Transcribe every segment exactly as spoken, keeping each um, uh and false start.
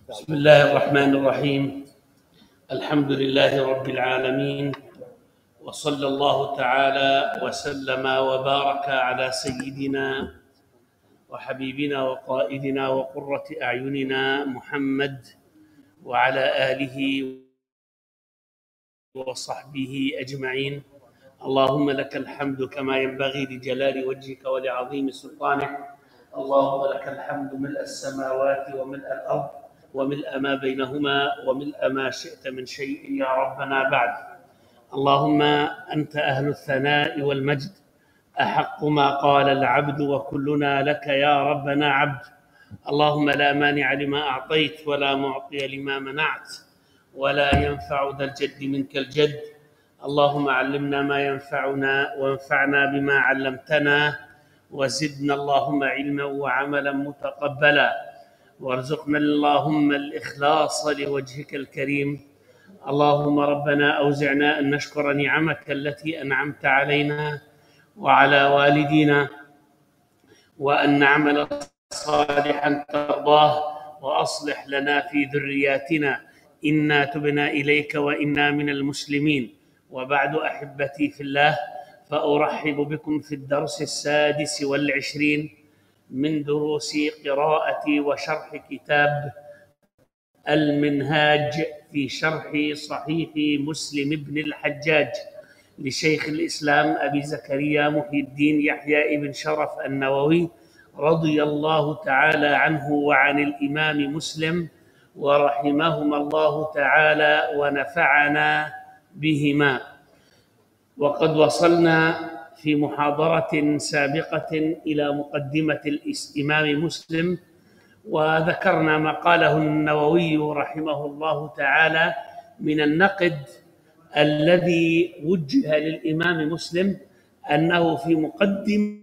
بسم الله الرحمن الرحيم. الحمد لله رب العالمين، وصلى الله تعالى وسلم وبارك على سيدنا وحبيبنا وقائدنا وقرة أعيننا محمد وعلى آله وصحبه أجمعين. اللهم لك الحمد كما ينبغي لجلال وجهك ولعظيم سلطانك. اللهم لك الحمد ملء السماوات وملء الأرض وملء ما بينهما وملء ما شئت من شيء يا ربنا بعد. اللهم أنت أهل الثناء والمجد، أحق ما قال العبد وكلنا لك يا ربنا عبد. اللهم لا مانع لما أعطيت ولا معطي لما منعت ولا ينفع ذا الجد منك الجد. اللهم علمنا ما ينفعنا وانفعنا بما علمتنا، وزدنا اللهم علما وعملا متقبلا، وارزقنا اللهم الإخلاص لوجهك الكريم. اللهم ربنا أوزعنا أن نشكر نعمك التي أنعمت علينا وعلى والدينا، وأن نعمل صالحا ترضاه، وأصلح لنا في ذرياتنا إنا تبنا إليك وإنا من المسلمين. وبعد أحبتي في الله، فأرحب بكم في الدرس السادس والعشرين من دروس قراءة وشرح كتاب المنهاج في شرح صحيح مسلم بن الحجاج لشيخ الإسلام أبي زكريا محي الدين يحيى بن شرف النووي رضي الله تعالى عنه وعن الإمام مسلم، ورحمهما الله تعالى ونفعنا بهما. وقد وصلنا في محاضرة سابقة إلى مقدمة الإمام مسلم، وذكرنا ما قاله النووي رحمه الله تعالى من النقد الذي وجه للإمام مسلم، أنه في مقدمة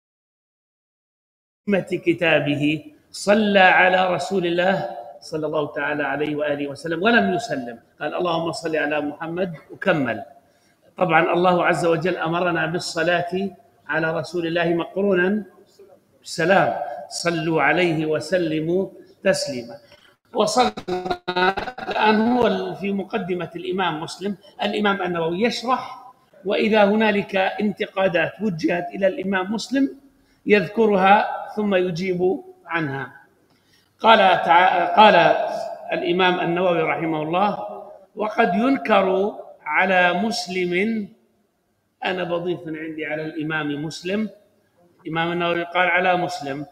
كتابه صلى على رسول الله صلى الله تعالى عليه وآله وسلم ولم يسلم، قال اللهم صل على محمد وكمل. طبعا الله عز وجل أمرنا بالصلاة على رسول الله مقرونا بالسلام، صلوا عليه وسلموا تسليما. وصلنا الآن هو في مقدمة الإمام مسلم. الإمام النووي يشرح، وإذا هنالك انتقادات وجهت إلى الإمام مسلم يذكرها ثم يجيب عنها. قال قال الإمام النووي رحمه الله: وقد ينكر على مسلم، أنا بضيف من عندي على الإمام مسلم، الإمام النووي قال على مسلم،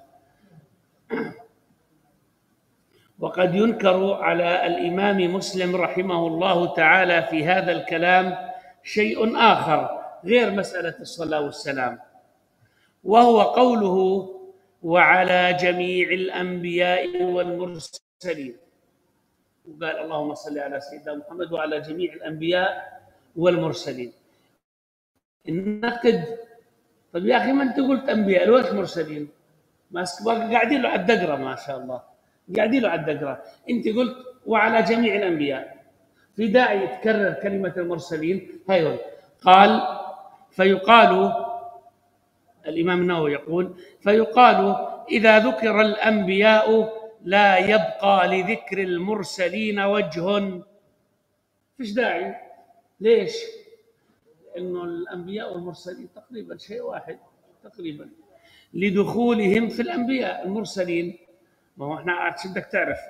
وقد ينكر على الإمام مسلم رحمه الله تعالى في هذا الكلام شيء آخر غير مسألة الصلاة والسلام، وهو قوله: وعلى جميع الأنبياء والمرسلين. وقال اللهم صل على سيدنا محمد وعلى جميع الأنبياء والمرسلين. النقد: طيب يا أخي ما أنت قلت أنبياء، ليش مرسلين؟ ما قاعدين له على الدقرة، ما شاء الله قاعدين له على الدقرة. أنت قلت وعلى جميع الأنبياء، في داعي يتكرر كلمة المرسلين هاي. قال: فيقال، الإمام النووي يقول: فيقال إذا ذكر الأنبياء لا يبقى لذكر المرسلين وجه. فيش داعي. ليش؟ لأنه الأنبياء والمرسلين تقريبا شيء واحد، تقريبا لدخولهم في الأنبياء. المرسلين ما هو احنا عاد بدك تعرف،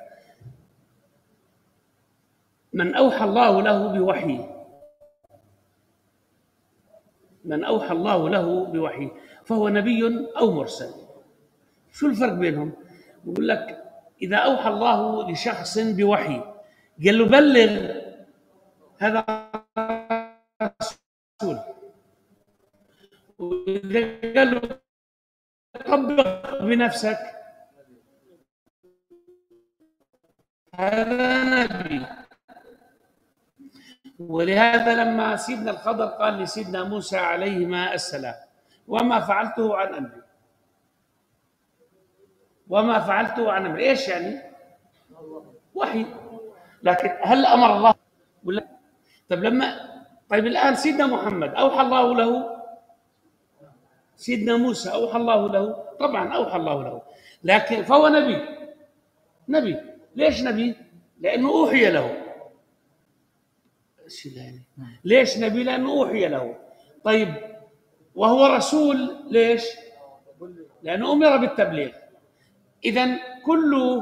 من أوحى الله له بوحي، من أوحى الله له بوحي فهو نبي أو مرسل. شو الفرق بينهم؟ يقول لك إذا أوحى الله لشخص بوحي قال له بلغ، هذا رسول. وإذا قال له طبق بنفسك، هذا نبي. ولهذا لما سيدنا الخضر قال لسيدنا موسى عليهما السلام: وما فعلته عن أمري، وما فعلته عن أمري، إيش يعني؟ وحي. لكن هل أمر الله ولا؟ طيب لما طيب الآن سيدنا محمد أوحى الله له، سيدنا موسى أوحى الله له، طبعا أوحى الله له، لكن فهو نبي، نبي ليش نبي؟ لأنه أوحي له. ليش نبي؟ لأنه أوحي له. طيب وهو رسول ليش؟ لأنه أمر بالتبليغ. إذن كل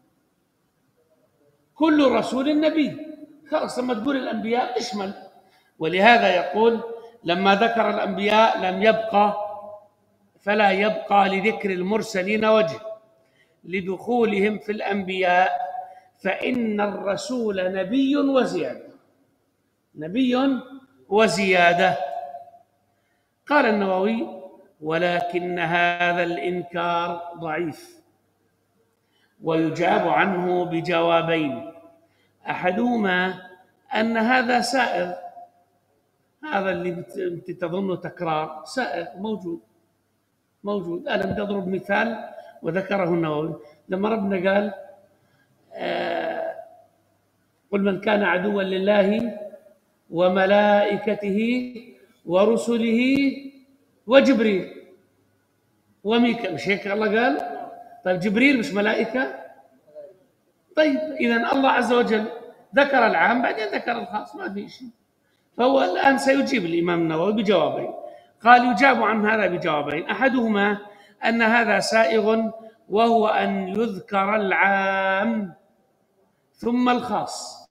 كل رسول نبي، خلاص لما تقول الأنبياء تشمل. ولهذا يقول لما ذكر الأنبياء لم يبقى فلا يبقى لذكر المرسلين وجه لدخولهم في الأنبياء، فإن الرسول نبي وزيادة، نبي وزيادة. قال النووي: ولكن هذا الإنكار ضعيف، ويجاب عنه بجوابين، أحدهما أن هذا سائغ، هذا اللي أنت تظنه تكرار سائغ موجود موجود. أنا بدي أضرب مثال وذكره النووي لما ربنا قال: آه قل من كان عدوا لله وملائكته ورسله وجبريل وميكائيل. مش هيك الله قال؟ طيب جبريل مش ملائكة؟ طيب إذن الله عز وجل ذكر العام بعدين ذكر الخاص، ما في شيء. فهو الآن سيجيب الإمام النووي بجوابين. قال: يجاب عن هذا بجوابين، أحدهما أن هذا سائغ، وهو أن يذكر العام ثم الخاص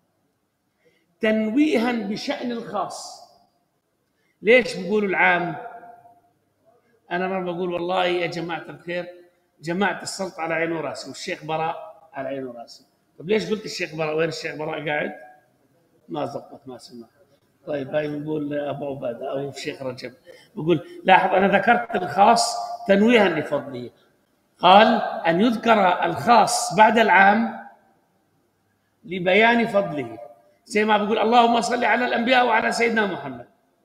تنويها بشأن الخاص. ليش بيقولوا العام؟ أنا مرة بقول: والله يا جماعة الخير، جماعة السلطة على عين وراسي، والشيخ براء على عين وراسي. طب ليش قلت الشيخ براء؟ وين الشيخ براء قاعد؟ ما زبط، ما سمع. طيب هاي بنقول أبو عبادة أو الشيخ رجب. بقول لاحظ أنا ذكرت الخاص تنويها لفضله. قال أن يذكر الخاص بعد العام لبيان فضله، زي ما بقول: اللهم صل على الأنبياء وعلى سيدنا محمد.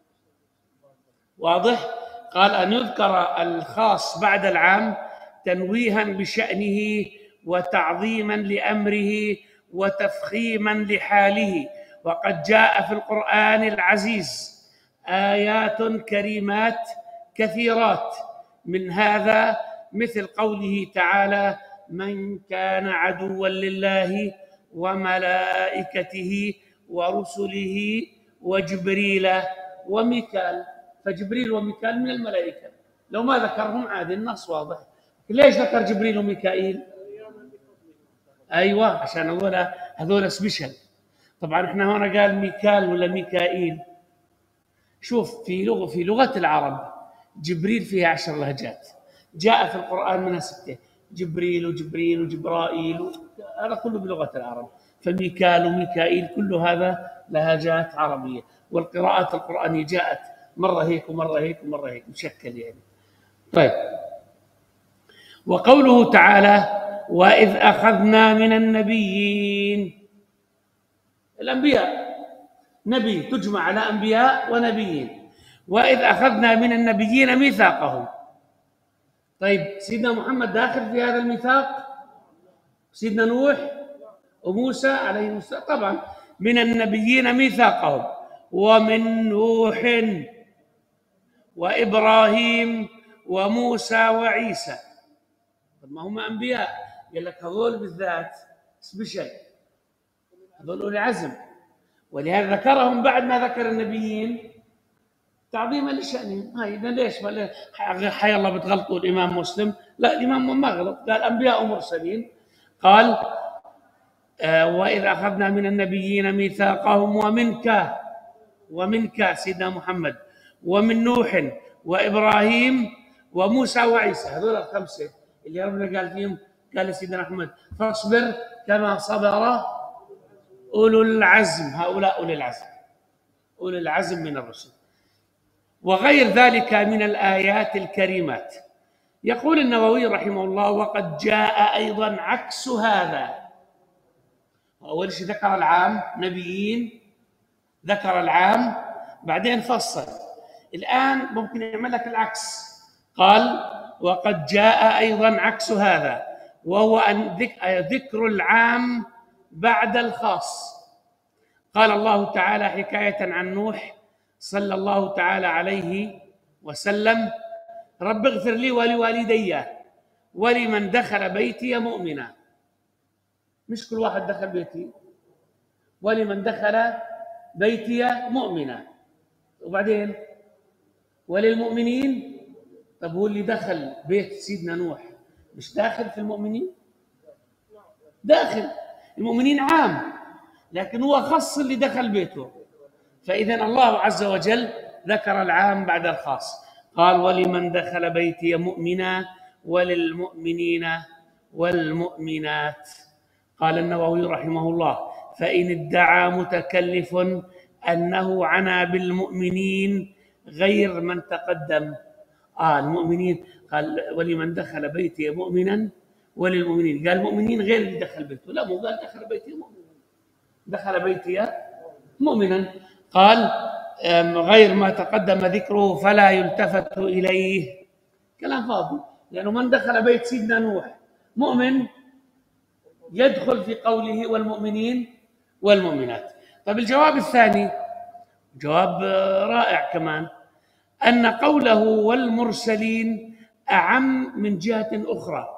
واضح؟ قال أن يذكر الخاص بعد العام تنويها بشأنه وتعظيما لأمره وتفخيما لحاله. وقد جاء في القرآن العزيز آيات كريمات كثيرات من هذا، مثل قوله تعالى: من كان عدوا لله وملائكته ورسله وجبريل وميكال. فجبريل وميكال من الملائكة، لو ما ذكرهم عادي النص واضح. ليش ذكر جبريل وميكائيل؟ أيوة عشان هذول هذول سبيشل. طبعا احنا هنا قال ميكال ولا ميكائيل. شوف في لغة في لغة العرب جبريل فيها عشر لهجات، جاء في القرآن منها ستة: جبريل وجبريل وجبرائيل، هذا كله بلغة العرب. فميكال وميكائيل كل هذا لهجات عربية، والقراءات القرآنية جاءت مرة هيك ومرة هيك ومرة هيك مشكل يعني. طيب، وقوله تعالى: وإذ أخذنا من النبيين. الأنبياء نبي تجمع على أنبياء ونبيين. وإذ أخذنا من النبيين ميثاقهم. طيب سيدنا محمد داخل في هذا الميثاق؟ سيدنا نوح وموسى عليهم السلام طبعا. من النبيين ميثاقهم، ومن نوح وإبراهيم وموسى وعيسى. طب ما هم أنبياء، قال لك هذول بالذات سبيشل، هذول أولي عزم، ولهذا ذكرهم بعد ما ذكر النبيين تعظيما لشأنهم. هاي إذا ليش حي الله بتغلطوا الإمام مسلم؟ لا، الإمام ما غلط، قال أنبياء ومرسلين. قال: آه وإذ أخذنا من النبيين ميثاقهم ومنك ومنك سيدنا محمد ومن نوح وإبراهيم وموسى وعيسى. هذول الخمسة اللي ربنا قال فيهم، قال سيدنا محمد: فاصبر كما صبر أولو العزم. هؤلاء أولي العزم، أولي العزم من الرسل. وغير ذلك من الآيات الكريمات. يقول النووي رحمه الله: وقد جاء أيضا عكس هذا. أول شيء ذكر العام، نبيين، ذكر العام بعدين فصل. الآن ممكن يعمل لك العكس. قال: وقد جاء أيضا عكس هذا، وهو أن ذكر العام بعد الخاص. قال الله تعالى حكاية عن نوح صلى الله تعالى عليه وسلم: رب اغفر لي ولوالدي ولمن دخل بيتي مؤمنا. مش كل واحد دخل بيتي. ولمن دخل بيتي مؤمنا، وبعدين وللمؤمنين. طب هو اللي دخل بيت سيدنا نوح مش داخل في المؤمنين؟ داخل. المؤمنين عام، لكن هو خص اللي دخل بيته. فإذا الله عز وجل ذكر العام بعد الخاص، قال ولمن دخل بيتي مؤمنا وللمؤمنين والمؤمنات. قال النووي رحمه الله: فإن ادعى متكلف أنه عنى بالمؤمنين غير من تقدم. آه المؤمنين، قال ولمن دخل بيتي مؤمنا وللمؤمنين، قال المؤمنين غير اللي دخل بيته. لا، مو قال دخل بيتي مؤمنا، دخل بيتي مؤمنا. قال غير ما تقدم ذكره فلا يلتفت إليه. كلام فاضي، لأنه من دخل بيت سيدنا نوح مؤمن يدخل في قوله والمؤمنين والمؤمنات. طيب الجواب الثاني جواب رائع كمان، أن قوله والمرسلين أعم من جهة أخرى.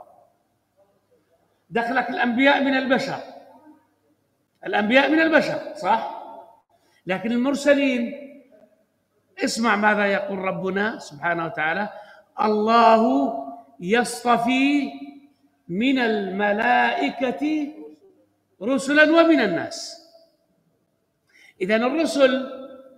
دخلك الأنبياء من البشر، الأنبياء من البشر صح؟ لكن المرسلين، اسمع ماذا يقول ربنا سبحانه وتعالى: الله يصطفي من الملائكة رسلا ومن الناس. إذن الرسل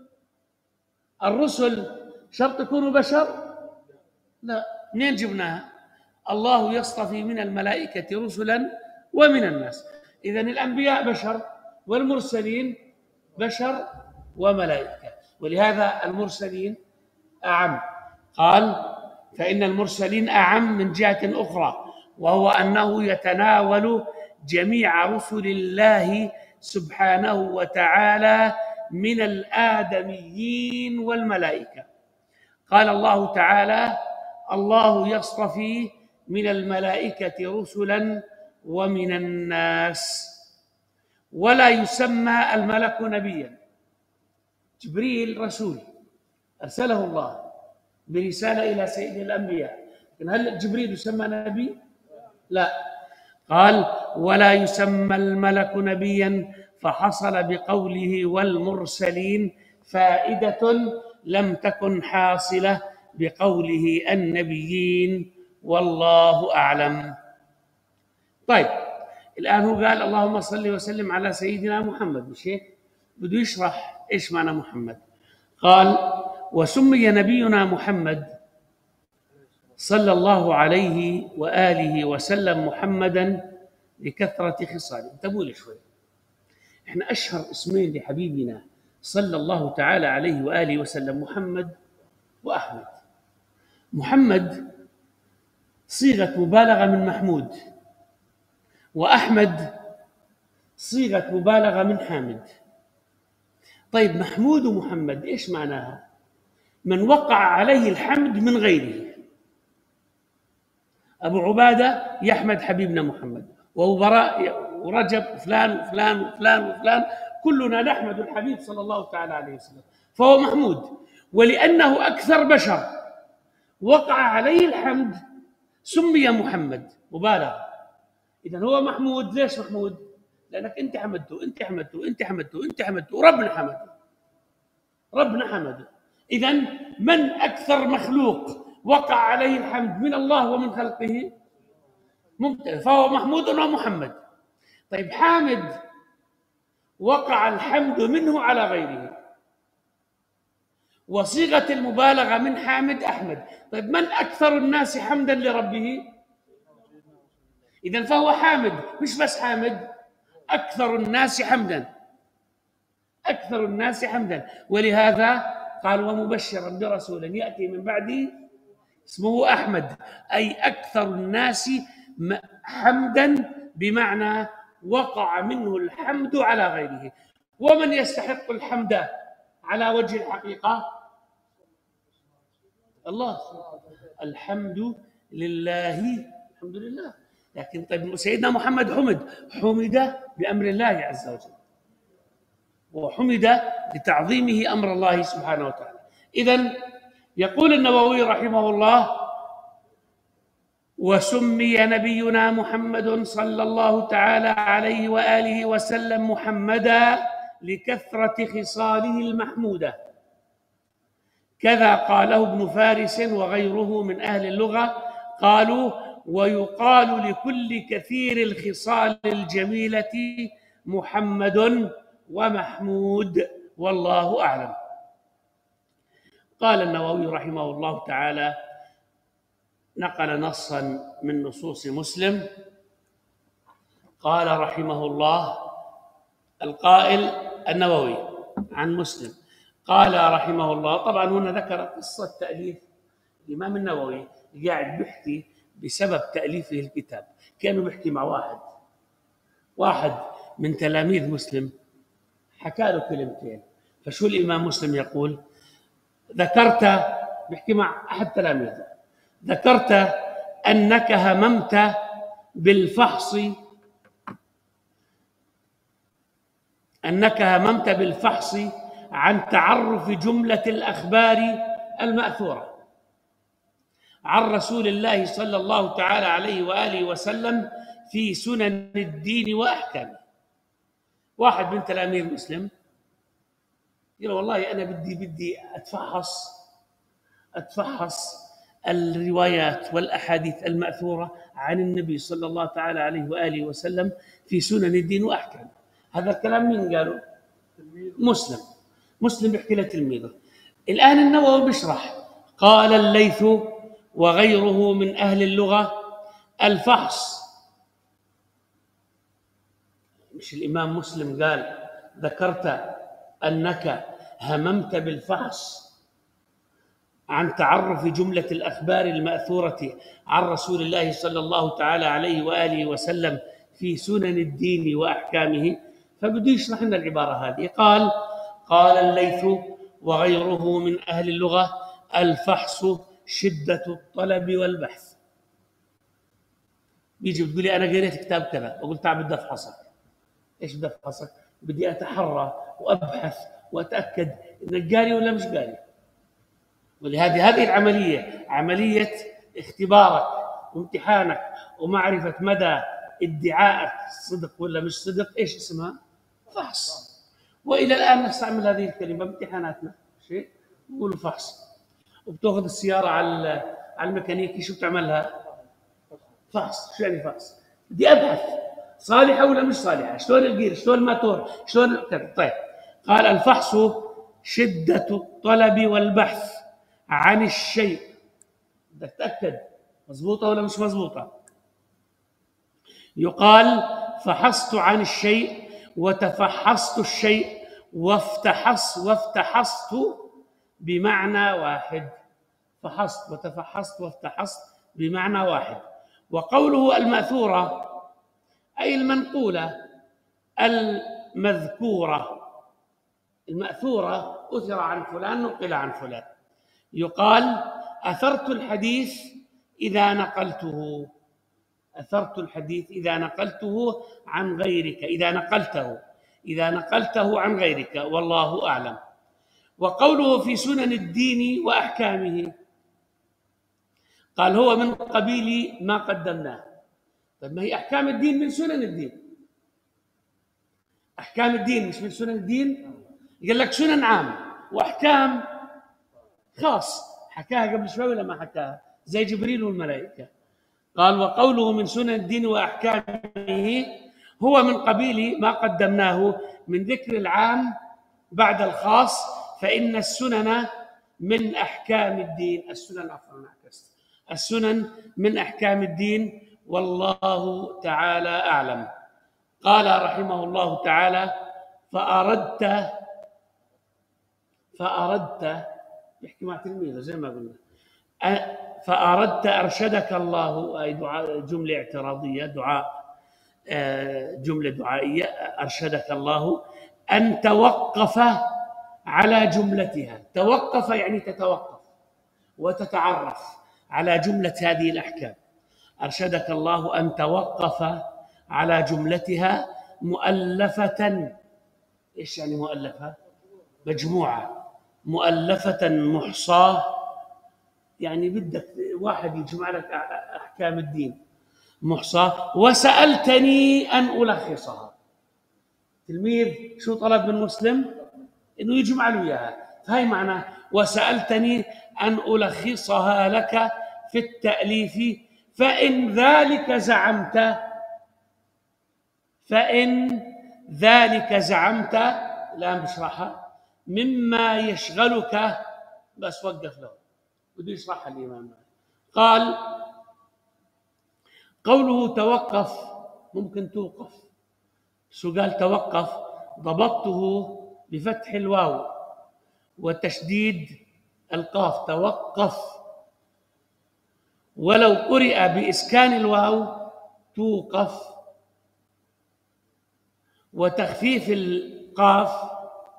الرسل شرط يكونوا بشر؟ لا. منين جبناها؟ الله يصطفي من الملائكة رسلا ومن الناس. إذن الأنبياء بشر والمرسلين بشر وملائكة، ولهذا المرسلين أعم. قال فإن المرسلين أعم من جهة أخرى، وهو أنه يتناول جميع رسل الله سبحانه وتعالى من الآدميين والملائكة. قال الله تعالى: الله يصطفي من الملائكة رسلا ومن الناس. ولا يسمى الملك نبيا. جبريل رسول أرسله الله برسالة إلى سيد الأنبياء، لكن هل جبريل يسمى نبي؟ لا. قال ولا يسمى الملك نبيا، فحصل بقوله والمرسلين فائدة لم تكن حاصلة بقوله النبيين، والله أعلم. طيب الآن هو قال اللهم صل وسلم على سيدنا محمد، مش هيك؟ بده يشرح إيش معنى محمد. قال وسمي نبينا محمد صلى الله عليه وآله وسلم محمدا لكثرة خصاله. انتبهوا لي شوي، احنا أشهر اسمين لحبيبنا صلى الله تعالى عليه وآله وسلم محمد وأحمد. محمد صيغة مبالغة من محمود، وأحمد صيغة مبالغة من حامد. طيب محمود ومحمد إيش معناها؟ من وقع عليه الحمد من غيره. أبو عبادة يحمد حبيبنا محمد، وأبو براء ورجب وفلان وفلان وفلان وفلان، كلنا نحمد الحبيب صلى الله تعالى عليه وسلم، فهو محمود. ولأنه أكثر بشر وقع عليه الحمد سمي محمد مبالغة. إذن هو محمود. ليش محمود؟ لأنك أنت حمدته أنت حمدته أنت حمدته أنت حمدته وربنا حمده ربنا حمده. إذن من أكثر مخلوق وقع عليه الحمد من الله ومن خلقه؟ ممتاز، فهو محمود ومحمد. طيب حامد وقع الحمد منه على غيره، وصيغة المبالغة من حامد أحمد. طيب من أكثر الناس حمدا لربه؟ إذن فهو حامد، مش بس حامد، أكثر الناس حمدا، أكثر الناس حمدا. ولهذا قال ومبشرا برسول يأتي من بعدي اسمه أحمد، أي أكثر الناس حمدا، بمعنى وقع منه الحمد على غيره. ومن يستحق الحمد على وجه الحقيقة؟ الله. الحمد لله، الحمد لله. لكن طيب سيدنا محمد حمد حمد بأمر الله عز وجل، وحمد لتعظيمه أمر الله سبحانه وتعالى. إذن يقول النووي رحمه الله وسمي نبينا محمد صلى الله تعالى عليه وآله وسلم محمدا لكثرة خصاله المحمودة، كذا قاله ابن فارس وغيره من أهل اللغة، قالوا: ويقال لكل كثير الخصال الجميلة محمد ومحمود، والله أعلم. قال النووي رحمه الله تعالى، نقل نصا من نصوص مسلم، قال رحمه الله القائل النووي عن مسلم، قال رحمه الله، طبعا هنا ذكر قصة تأليف الإمام النووي، قاعد بيحكي بسبب تأليفه الكتاب، كانوا بيحكي مع واحد واحد من تلاميذ مسلم، حكى له كلمتين، فشو الإمام مسلم يقول؟ ذكرت، بيحكي مع أحد تلاميذه، ذكرت أنك هممت بالفحص أنك هممت بالفحص عن تعرف جملة الأخبار المأثورة عن رسول الله صلى الله تعالى عليه وآله وسلم في سنن الدين وأحكامه. واحد من تلاميذ مسلم يقول: والله أنا بدي بدي أتفحص أتفحص الروايات والأحاديث المأثورة عن النبي صلى الله تعالى عليه وآله وسلم في سنن الدين وأحكامه. هذا الكلام مين قاله؟ مسلم. مسلم بيحكي لتلميذه. الآن النووي بيشرح، قال الليث وغيره من أهل اللغة: الفحص، مش الإمام مسلم قال ذكرت أنك هممت بالفحص عن تعرف جملة الأخبار المأثورة عن رسول الله صلى الله تعالى عليه وآله وسلم في سنن الدين وأحكامه، فبده يشرح لنا العبارة هذه. قال: قال الليث وغيره من أهل اللغة: الفحص شدة الطلب والبحث. بيجي بتقول لي: أنا قريت كتاب كذا، بقول: تعال بدي أفحصك. إيش بدي أفحصك؟ بدي أتحرى وأبحث وأتأكد إنك قاري ولا مش قاري. ولهذه هذه العملية، عملية اختبارك وامتحانك ومعرفة مدى ادعائك صدق ولا مش صدق، ايش اسمها؟ فحص. والى الان نستعمل هذه الكلمه بامتحاناتنا، شيء نقول فحص. وبتاخذ السياره على على الميكانيكي، شو بتعملها؟ فحص. شو يعني فحص؟ بدي ابحث صالحه ولا مش صالحه، شلون الجير، شلون الماتور، شلون كذا. طيب، قال: الفحص شده الطلب والبحث عن الشيء، بدك تتاكد مضبوطه ولا مش مضبوطه. يقال: فحصت عن الشيء وتفحصت الشيء وافتحص وافتحصت بمعنى واحد. فحصت وتفحصت وافتحصت بمعنى واحد. وقوله المأثورة أي المنقولة المذكورة. المأثورة أثر عن فلان، نقل عن فلان. يقال: أثرت الحديث إذا نقلته. أثرت الحديث إذا نقلته عن غيرك، إذا نقلته إذا نقلته عن غيرك، والله أعلم. وقوله في سنن الدين وأحكامه، قال: هو من قبيل ما قدمناه. طيب، ما هي أحكام الدين من سنن الدين. أحكام الدين مش من سنن الدين؟ قال لك سنن عام وأحكام خاص، حكاها قبل شوي ولا ما حكاها؟ زي جبريل والملائكة. قال: وقوله من سنن الدين وأحكامه هو من قبيل ما قدمناه من ذكر العام بعد الخاص، فإن السنن من أحكام الدين. السنن عفوا عكست السنن من أحكام الدين، والله تعالى أعلم. قال رحمه الله تعالى: فأردت فأردت يحكي مع تلميذه زي ما قلنا، فأردت أرشدك الله، أي دعاء، جملة اعتراضية، دعاء، جملة دعائية، أرشدك الله أن توقف على جملتها. توقف يعني تتوقف وتتعرف على جملة هذه الأحكام. أرشدك الله أن توقف على جملتها مؤلفة. إيش يعني مؤلفة؟ مجموعة. مؤلفة محصاة، يعني بدك واحد يجمع لك أحكام الدين محصاة. وسألتني أن ألخصها. تلميذ شو طلب من مسلم؟ إنه يجمع له إياها. فهي معنى وسألتني أن ألخصها لك في التأليف، فإن ذلك زعمت فإن ذلك زعمت الآن بشرحها مما يشغلك. بس وقف له، بده يشرحها الإمام. قال: قوله توقف ممكن توقف. شو قال توقف؟ ضبطته بفتح الواو وتشديد القاف، توقف. ولو قرئ بإسكان الواو توقف وتخفيف القاف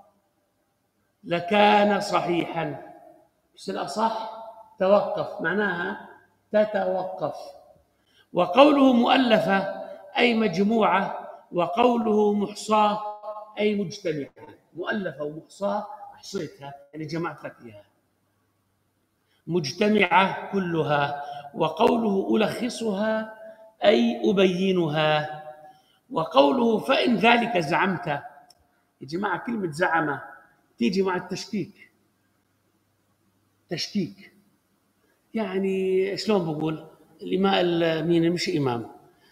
لكان صحيحا، بس الأصح توقف، معناها تتوقف. وقوله مؤلفة أي مجموعة، وقوله محصاة أي مجتمعة. مؤلفة ومحصاة أحصيتها يعني جمعت لك إياها، مجتمعة كلها. وقوله ألخصها أي أبينها. وقوله فإن ذلك زعمت، يا جماعة كلمة زعم تيجي مع التشكيك. تشكيك يعني شلون بقول؟ الإمام مين مش إمام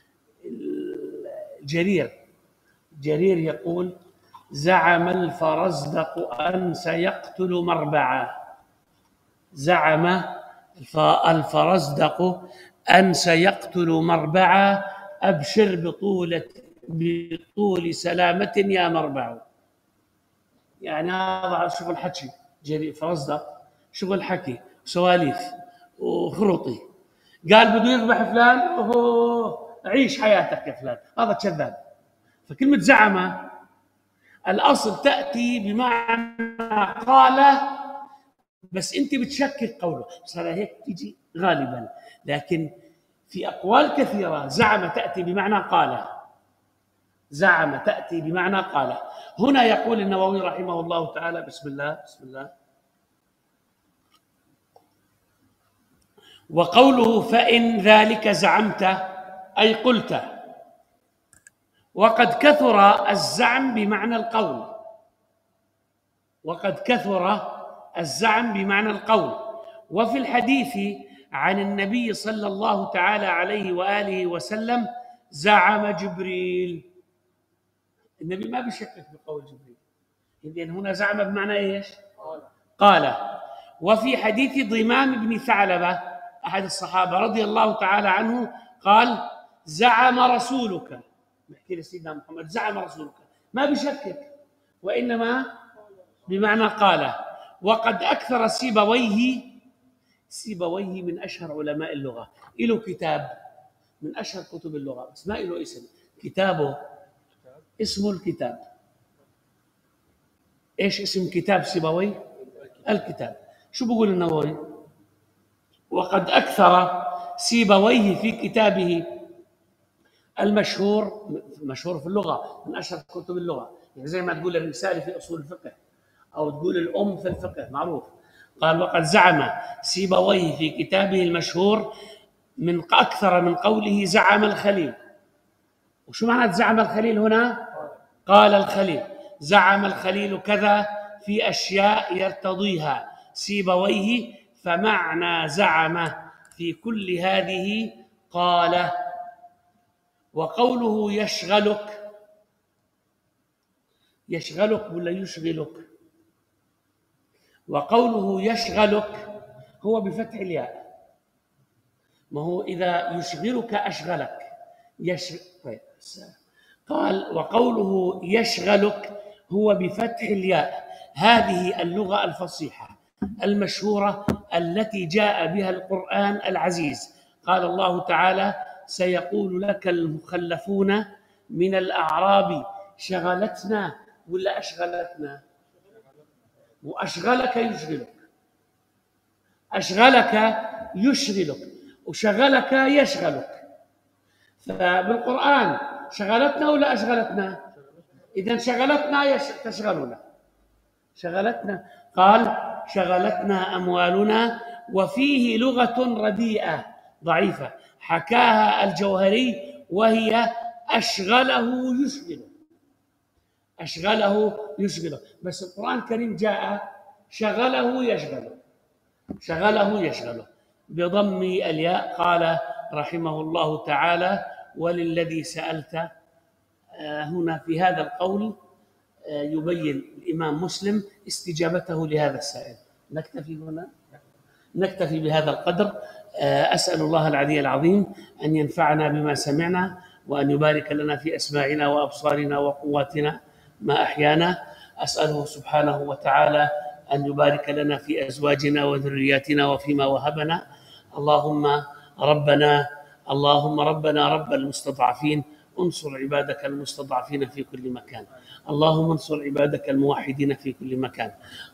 جرير جرير يقول: زعم الفرزدق أن سيقتل مربعا. زعم الفرزدق أن سيقتل مربعا، أبشر بطولة بطول سلامة يا مربع. يعني هذا شغل حكي، جرير فرزدق شغل حكي سواليف وخرطي. قال بده يذبح فلان، اوه عيش حياتك يا فلان، هذا كذاب. فكلمة زعم الأصل تأتي بمعنى قال، بس أنت بتشكك قوله، صار هيك تيجي غالبا. لكن في أقوال كثيرة زعم تأتي بمعنى قال. زعم تأتي بمعنى قال. هنا يقول النووي رحمه الله تعالى: بسم الله بسم الله وقوله فإن ذلك زعمت أي قلت. وقد كثر الزعم بمعنى القول وقد كثر الزعم بمعنى القول وفي الحديث عن النبي صلى الله تعالى عليه وآله وسلم: زعم جبريل. النبي ما بيشكك بقول جبريل، إذن هنا زعم بمعنى إيش؟ قال. وفي حديث ضمام بن ثعلبة أحد الصحابة رضي الله تعالى عنه قال: زعم رسولك. نحكي لسيدنا محمد زعم رسولك، ما بشكك، وإنما بمعنى قال. وقد أكثر سيبويه سيبويه من أشهر علماء اللغة، له كتاب من أشهر كتب اللغة بس ما له اسم، كتابه اسمه الكتاب. إيش اسم كتاب سيبويه؟ الكتاب. شو بقول النووي؟ وقد أكثر سيبويه في كتابه المشهور، مشهور في اللغة من أشهر كتب اللغة، يعني زي ما تقول الرسالة في أصول الفقه أو تقول الأم في الفقه معروف. قال: وقد زعم سيبويه في كتابه المشهور من أكثر من قوله زعم الخليل. وشو معنى زعم الخليل هنا؟ قال الخليل: زعم الخليل كذا في أشياء يرتضيها سيبويه، فمعنى زعم في كل هذه قال. وقوله يشغلك، يشغلك ولا يشغلك؟ وقوله يشغلك هو بفتح الياء، ما هو إذا يشغلك أشغلك يشغل. طيب. قال: وقوله يشغلك هو بفتح الياء. هذه اللغة الفصيحة المشهورة التي جاء بها القرآن العزيز. قال الله تعالى: سيقول لك المخلفون من الأعراب شغلتنا ولا أشغلتنا؟ وأشغلك يشغلك، أشغلك يشغلك وشغلك يشغلك. فبالقرآن شغلتنا ولا أشغلتنا؟ إذن شغلتنا تشغلنا، شغلتنا. قال: شغلتنا أموالنا. وفيه لغة رديئة ضعيفة حكاها الجوهري وهي أشغله يشغله، أشغله يشغله، بس القرآن الكريم جاء شغله يشغله، شغله يشغله بضم الياء. قال رحمه الله تعالى: وللذي سألت. هنا في هذا القول يبين الإمام مسلم استجابته لهذا السائل. نكتفي هنا، نكتفي بهذا القدر. أسأل الله العلي العظيم أن ينفعنا بما سمعنا، وأن يبارك لنا في أسماعنا وأبصارنا وقواتنا ما أحيانا. أسأله سبحانه وتعالى أن يبارك لنا في أزواجنا وذرياتنا وفيما وهبنا. اللهم ربنا اللهم ربنا رب المستضعفين، انصر عبادك المستضعفين في كل مكان. اللهم انصر عبادك الموحدين في كل مكان.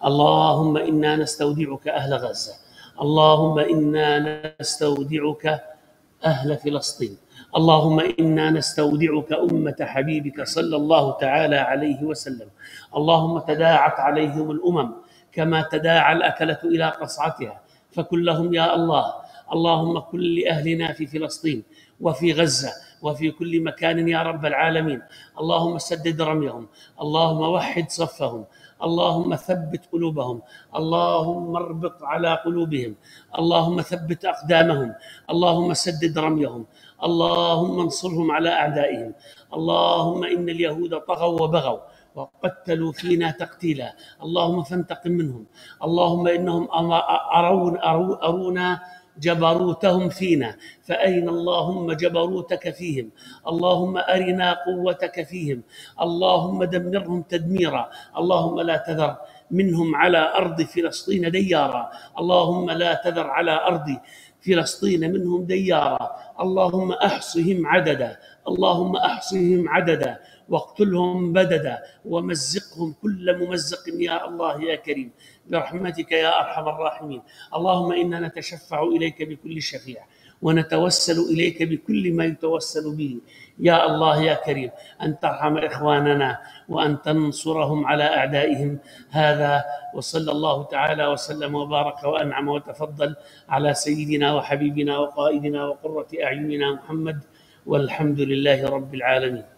اللهم إنا نستودعك أهل غزة، اللهم إنا نستودعك أهل فلسطين، اللهم إنا نستودعك أمة حبيبك صلى الله تعالى عليه وسلم. اللهم تداعت عليهم الأمم كما تداعى الأكلة إلى قصعتها، فكن لهم يا الله. اللهم كن لأهلنا في فلسطين وفي غزة وفي كل مكان يا رب العالمين. اللهم سدد رميهم، اللهم وحد صفهم، اللهم ثبت قلوبهم، اللهم اربط على قلوبهم، اللهم ثبت أقدامهم، اللهم سدد رميهم، اللهم انصرهم على أعدائهم. اللهم إن اليهود طغوا وبغوا وقتلوا فينا تقتيلا، اللهم فانتقم منهم. اللهم إنهم أرون أرونا جبروتهم فينا، فأين اللهم جبروتك فيهم؟ اللهم أرنا قوتك فيهم، اللهم دمرهم تدميرا. اللهم لا تذر منهم على أرض فلسطين ديارا، اللهم لا تذر على أرض فلسطين منهم ديارا. اللهم أحصهم عددا، اللهم أحصهم عددا، واقتلهم بددا، ومزقهم كل ممزق يا الله يا كريم برحمتك يا أرحم الراحمين. اللهم إنا نتشفع إليك بكل شفيع، ونتوسل إليك بكل ما يتوسل به يا الله يا كريم، أن ترحم إخواننا وأن تنصرهم على أعدائهم. هذا وصلى الله تعالى وسلم وبارك وأنعم وتفضل على سيدنا وحبيبنا وقائدنا وقرة أعيننا محمد، والحمد لله رب العالمين.